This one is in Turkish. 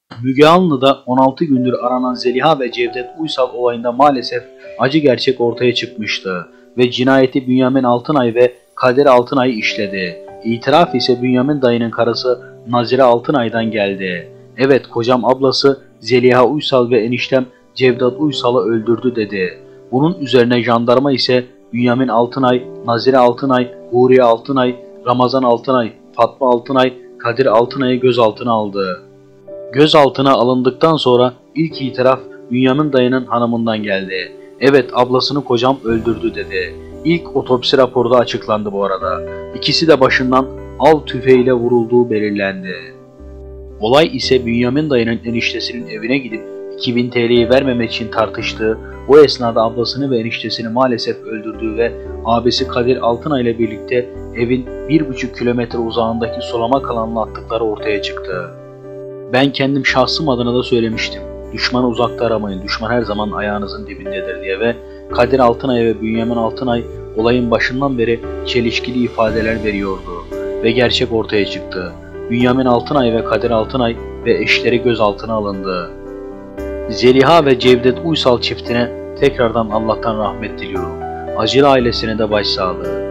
Müge Anlı'da 16 gündür aranan Zeliha ve Cevdet Uysal olayında maalesef acı gerçek ortaya çıkmıştı ve cinayeti Bünyamin Altınay ve Kadir Altınay işledi. İtiraf ise Bünyamin dayının karısı Nazire Altınay'dan geldi. Evet, kocam ablası Zeliha Uysal ve eniştem Cevdet Uysal'ı öldürdü dedi. Bunun üzerine jandarma ise Bünyamin Altınay, Nazire Altınay, Huriye Altınay, Ramazan Altınay, Fatma Altınay, Kadir Altınay'ı gözaltına aldı. Gözaltına alındıktan sonra ilk itiraf Bünyamin dayının hanımından geldi. Evet, ablasını kocam öldürdü dedi. İlk otopsi raporu da açıklandı bu arada. İkisi de başından av tüfeğiyle vurulduğu belirlendi. Olay ise Bünyamin dayının eniştesinin evine gidip 2000 TL'yi vermemek için tartıştığı, o esnada ablasını ve eniştesini maalesef öldürdüğü ve abisi Kadir Altınay ile birlikte evin 1,5 kilometre uzağındaki sulama kanalına attıkları ortaya çıktı. Ben kendim şahsım adına da söylemiştim. Düşmanı uzakta aramayın, düşman her zaman ayağınızın dibindedir diye ve Kadir Altınay ve Bünyamin Altınay olayın başından beri çelişkili ifadeler veriyordu ve gerçek ortaya çıktı. Bünyamin Altınay ve Kadir Altınay ve eşleri gözaltına alındı. Zeliha ve Cevdet Uysal çiftine tekrardan Allah'tan rahmet diliyorum. Acil ailesine de başsağlığı.